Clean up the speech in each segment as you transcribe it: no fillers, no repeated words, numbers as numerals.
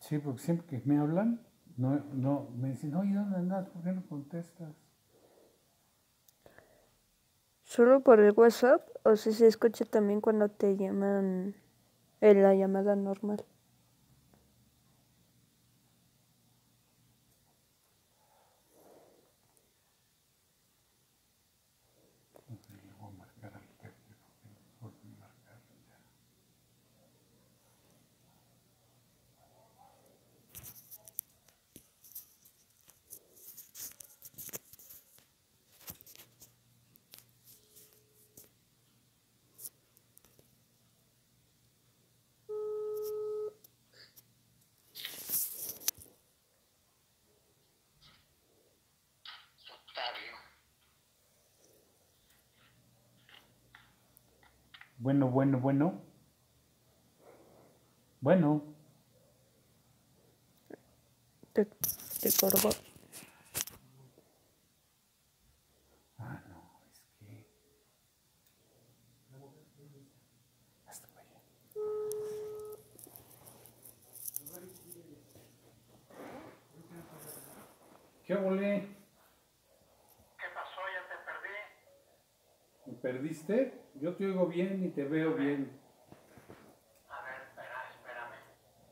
Sí, porque siempre que me hablan, me dicen, oye, ¿dónde andas? ¿Por qué no contestas? ¿Solo por el WhatsApp o si se escucha también cuando te llaman en la llamada normal? Le voy a marcar al Pepe, porque no marcar ya. Bueno, bueno, bueno. Bueno. Te colgó. Ah, no, es que... Hasta para allá. ¿Qué volé? ¿Qué pasó? Ya te perdí. ¿Me perdiste? Yo te oigo bien y te veo bien. A ver, espérame.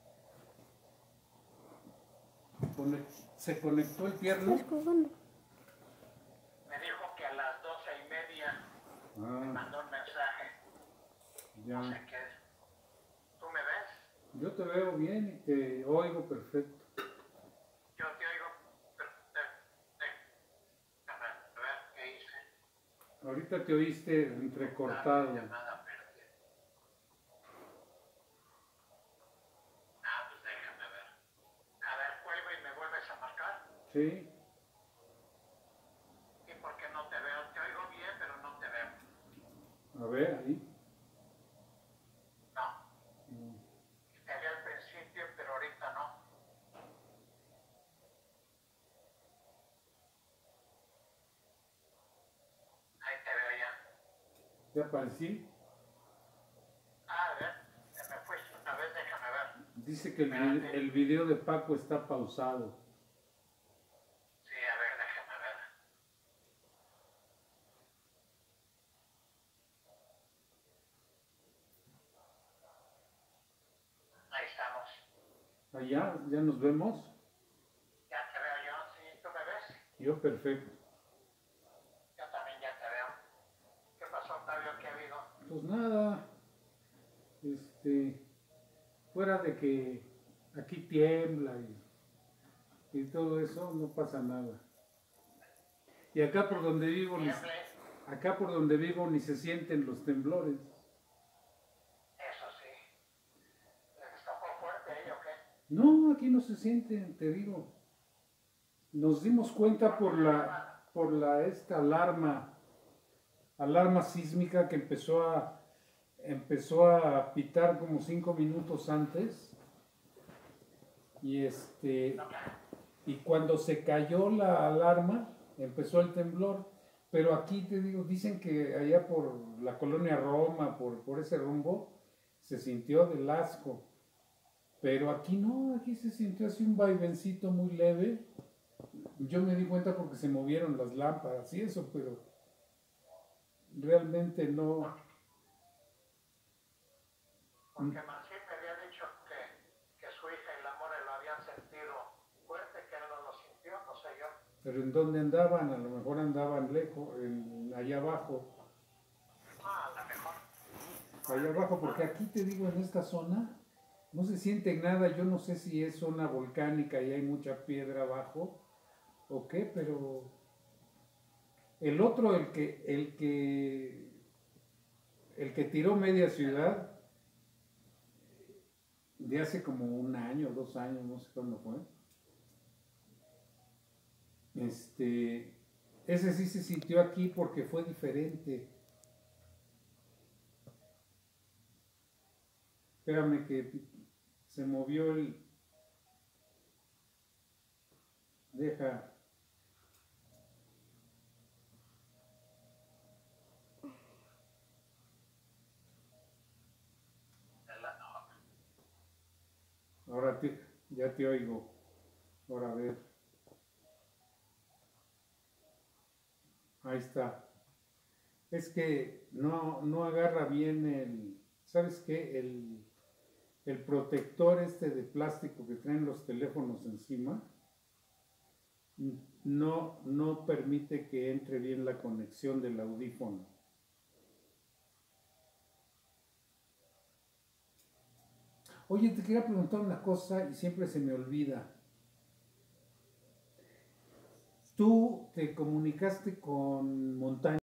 ¿Se conectó el pierno? ¿Estás jugando? Me dijo que a las 12:30 me Ah, mandó un mensaje. No sé ya. qué. ¿Tú me ves? Yo te veo bien y te oigo perfecto. Yo te oigo. A ver, ¿qué hice? Ahorita te oíste entrecortado. Llamada perdida. Ah, pues déjame ver. A ver, cuelgo y me vuelves a marcar. Sí. ¿Y por qué no te veo? Te oigo bien, pero no te veo. A ver, ahí. No. Te vi al principio, pero ahorita no. Ahí te veo ya. ¿Te aparecí? A ver, se me fue una vez, déjame ver. Dice que Espérate. el video de Paco está pausado. Sí, a ver, déjame ver. Ahí estamos. Allá, ya nos vemos. Ya te veo yo, sí, ¿tú me ves? Yo perfecto. Yo también ya te veo. ¿Qué pasó, Octavio? ¿Qué ha habido? Pues nada, fuera de que aquí tiembla y todo eso, no pasa nada. Y acá por donde vivo ni se sienten los temblores. Eso sí. ¿Les tocó fuerte ahí o qué? No, aquí no se sienten, te digo. Nos dimos cuenta por esta alarma sísmica que empezó a pitar como 5 minutos antes. Y cuando se cayó la alarma, empezó el temblor. Pero aquí te digo, dicen que allá por la colonia Roma, por ese rumbo, se sintió del asco. Pero aquí no, aquí se sintió así un vaivencito muy leve. Yo me di cuenta porque se movieron las lámparas y eso, pero realmente no. Porque Marcín me había dicho que su hija y la More lo habían sentido fuerte, que él no lo sintió, no sé yo. Pero ¿en dónde andaban? A lo mejor andaban lejos, allá abajo. Ah, a lo mejor. Allá abajo, porque aquí te digo, en esta zona, no se siente nada. Yo no sé si es zona volcánica y hay mucha piedra abajo o qué, pero el otro, el que tiró media ciudad de hace como un año, 2 años, no sé cuándo fue. Ese sí se sintió aquí porque fue diferente. Espérame que se movió el... Deja. Ahora Ya te oigo. Ahora a ver. Ahí está. Es que no agarra bien ¿sabes qué? El protector este de plástico que traen los teléfonos encima no permite que entre bien la conexión del audífono. Oye, te quería preguntar una cosa y siempre se me olvida. Tú te comunicaste con Montaña.